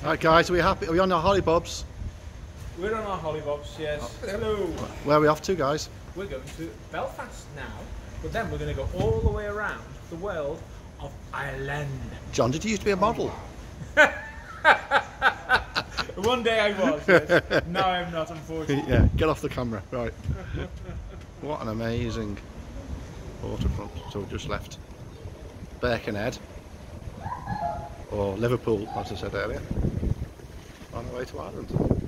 Right guys, are we happy? Are we on our hollybobs? We're on our hollybobs, yes. Hello. Where are we off to, guys? We're going to Belfast now, but then we're going to go all the way around the world of Ireland. John, did you used to be a model? One day I was, yes. Now I'm not, unfortunately. Yeah, get off the camera, right. What an amazing waterfront. So we just left Birkenhead, or Liverpool, as I said earlier, on the way to Ireland.